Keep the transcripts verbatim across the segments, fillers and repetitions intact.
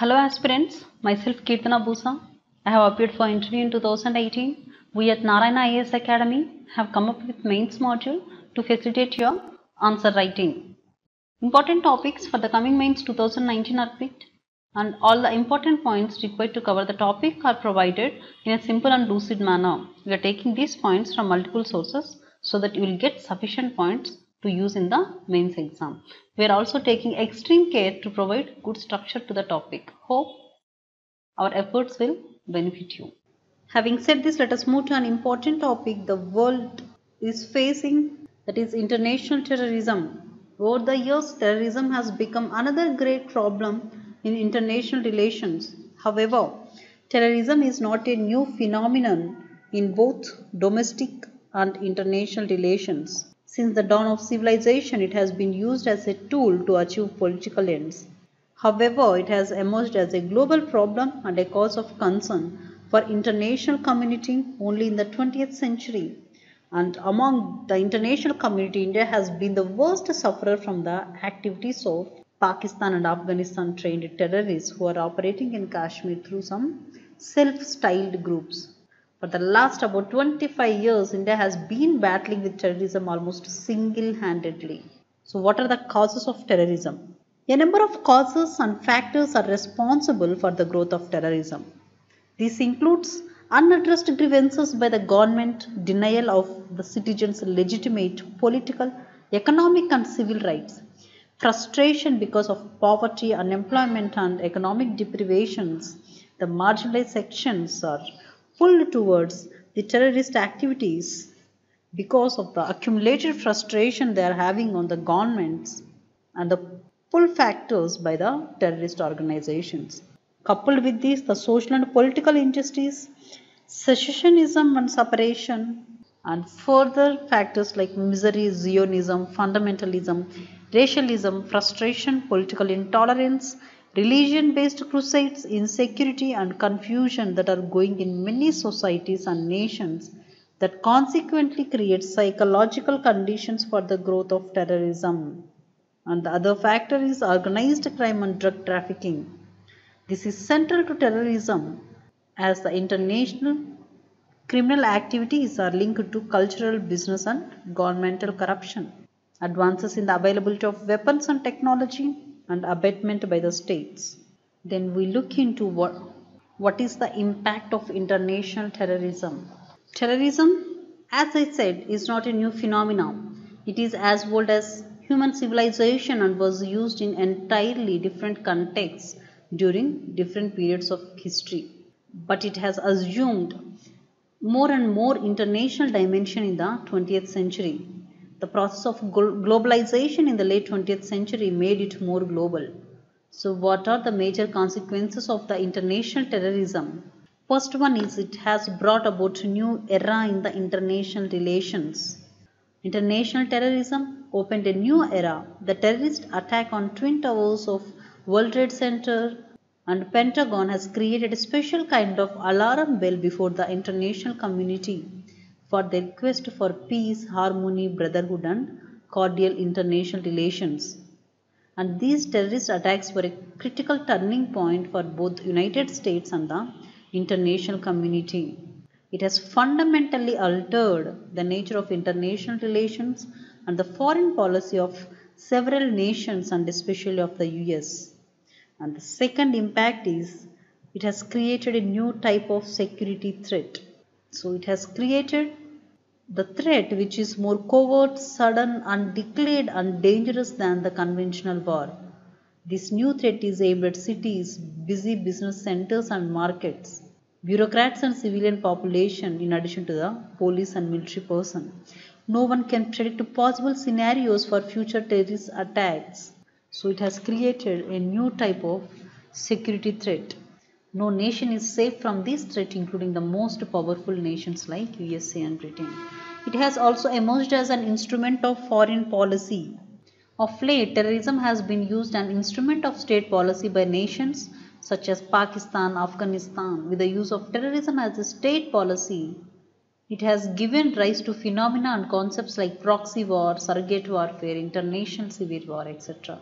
Hello aspirants, myself Kirtana Busa. I have appeared for interview in two thousand eighteen. We at Narayana I A S Academy have come up with mains module to facilitate your answer writing. Important topics for the coming mains two thousand nineteen are picked, and all the important points required to cover the topic are provided in a simple and lucid manner. We are taking these points from multiple sources so that you will get sufficient points to use in the mains exam. We are also taking extreme care to provide good structure to the topic. Hope our efforts will benefit you. Having said this, let us move to an important topic the world is facing, that is international terrorism. Over the years, terrorism has become another great problem in international relations. However, terrorism is not a new phenomenon in both domestic and international relations. Since the dawn of civilization, it has been used as a tool to achieve political ends. However, it has emerged as a global problem and a cause of concern for international community only in the twentieth century. And among the international community, India has been the worst sufferer from the activities of Pakistan and Afghanistan trained terrorists who are operating in Kashmir through some self-styled groups. For the last about twenty-five years, India has been battling with terrorism almost single-handedly. So what are the causes of terrorism? A number of causes and factors are responsible for the growth of terrorism. This includes unaddressed grievances by the government, denial of the citizens' legitimate political, economic and civil rights, frustration because of poverty, unemployment and economic deprivations. The marginalized sections are pulled towards the terrorist activities because of the accumulated frustration they are having on the governments and the pull factors by the terrorist organizations. Coupled with this, the social and political injustice, secessionism and separation, and further factors like misery, Zionism, fundamentalism, racialism, frustration, political intolerance, religion-based crusades, insecurity and confusion that are going in many societies and nations that consequently create psychological conditions for the growth of terrorism. And the other factor is organized crime and drug trafficking. This is central to terrorism as the international criminal activities are linked to cultural, business and governmental corruption. Advances in the availability of weapons and technology and abatement by the states. Then we look into what, what is the impact of international terrorism. Terrorism, as I said, is not a new phenomenon. It is as old as human civilization and was used in entirely different contexts during different periods of history. But it has assumed more and more international dimension in the twentieth century. The process of globalization in the late twentieth century made it more global. So what are the major consequences of the international terrorism? First one is it has brought about a new era in the international relations. International terrorism opened a new era. The terrorist attack on Twin Towers of World Trade Center and Pentagon has created a special kind of alarm bell before the international community for their quest for peace, harmony, brotherhood and cordial international relations. And these terrorist attacks were a critical turning point for both the United States and the international community. It has fundamentally altered the nature of international relations and the foreign policy of several nations and especially of the U S. And the second impact is it has created a new type of security threat. So it has created the threat which is more covert, sudden, undeclared and dangerous than the conventional war. This new threat is aimed at cities, busy business centers and markets, bureaucrats and civilian population in addition to the police and military person. No one can predict possible scenarios for future terrorist attacks. So it has created a new type of security threat. No nation is safe from this threat, including the most powerful nations like U S A and Britain. It has also emerged as an instrument of foreign policy. Of late, terrorism has been used as an instrument of state policy by nations such as Pakistan, Afghanistan. With the use of terrorism as a state policy, it has given rise to phenomena and concepts like proxy war, surrogate warfare, international civil war, et cetera.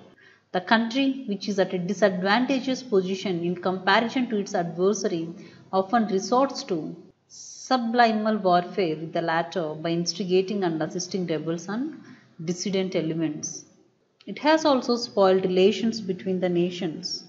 The country, which is at a disadvantageous position in comparison to its adversary, often resorts to subliminal warfare with the latter by instigating and assisting rebels and dissident elements. It has also spoiled relations between the nations.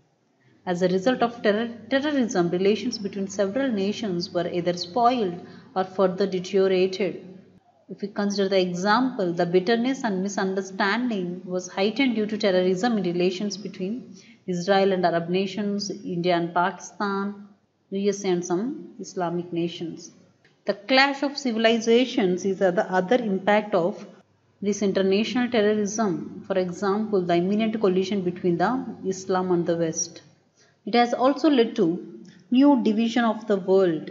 As a result of terror terrorism, relations between several nations were either spoiled or further deteriorated. If we consider the example, the bitterness and misunderstanding was heightened due to terrorism in relations between Israel and Arab nations, India and Pakistan, U S A and some Islamic nations. The clash of civilizations is the other impact of this international terrorism. For example, the imminent collision between the Islam and the West. It has also led to new division of the world.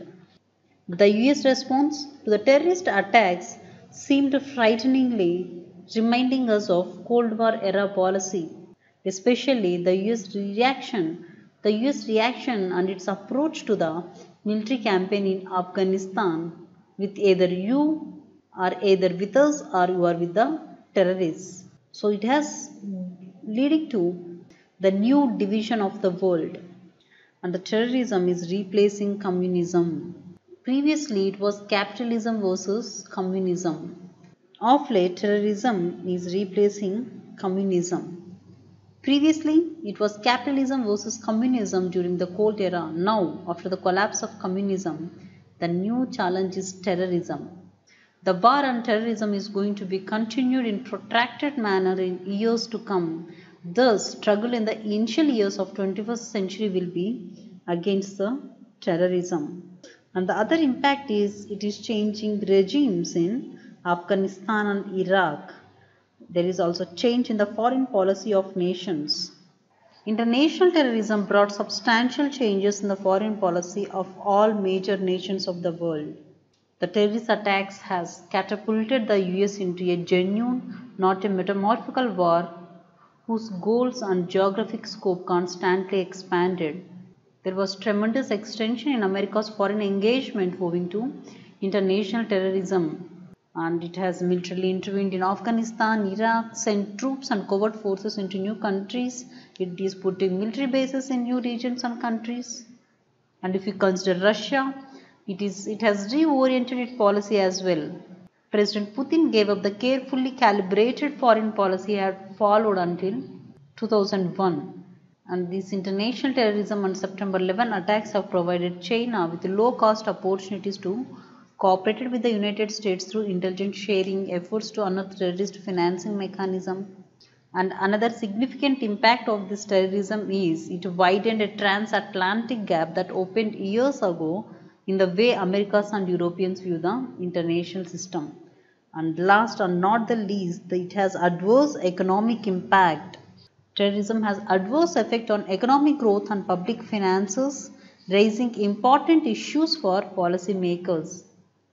The U S response to the terrorist attacks seemed frighteningly reminding us of Cold War era policy, especially the U S reaction, the U S reaction and its approach to the military campaign in Afghanistan, with either you are either with us or you are with the terrorists. So it has leading to the new division of the world, and the terrorism is replacing communism. Previously, it was capitalism versus communism. Of late, terrorism is replacing communism. Previously, it was capitalism versus communism during the Cold Era. Now, after the collapse of communism, the new challenge is terrorism. The war on terrorism is going to be continued in protracted manner in years to come. Thus, struggle in the initial years of twenty-first century will be against the terrorism. And the other impact is it is changing regimes in Afghanistan and Iraq. There is also change in the foreign policy of nations. International terrorism brought substantial changes in the foreign policy of all major nations of the world. The terrorist attacks has catapulted the U S into a genuine, not a metamorphical war, whose goals and geographic scope constantly expanded. There was tremendous extension in America's foreign engagement owing to international terrorism, and it has militarily intervened in Afghanistan, Iraq, sent troops and covert forces into new countries. It is putting military bases in new regions and countries. And if you consider Russia, it is it has reoriented its policy as well. President Putin gave up the carefully calibrated foreign policy he had followed until two thousand one. And this international terrorism and September eleventh attacks have provided China with low-cost opportunities to cooperate with the United States through intelligence sharing, efforts to unearth terrorist financing mechanism. And another significant impact of this terrorism is it widened a transatlantic gap that opened years ago in the way Americans and Europeans view the international system. And last and not the least, it has adverse economic impact. Terrorism has adverse effect on economic growth and public finances, raising important issues for policymakers.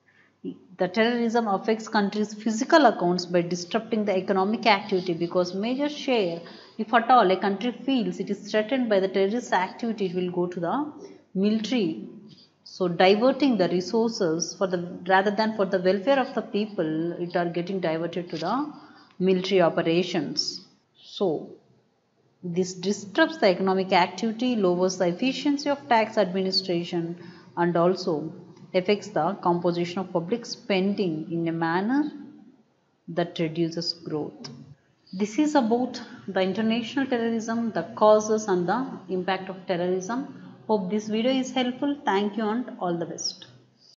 The terrorism affects countries' physical accounts by disrupting the economic activity, because major share, if at all a country feels it is threatened by the terrorist activity, it will go to the military. So diverting the resources for the rather than for the welfare of the people, it are getting diverted to the military operations. So this disrupts the economic activity, lowers the efficiency of tax administration, and also affects the composition of public spending in a manner that reduces growth. This is about the international terrorism, the causes and the impact of terrorism. Hope this video is helpful. Thank you and all the best.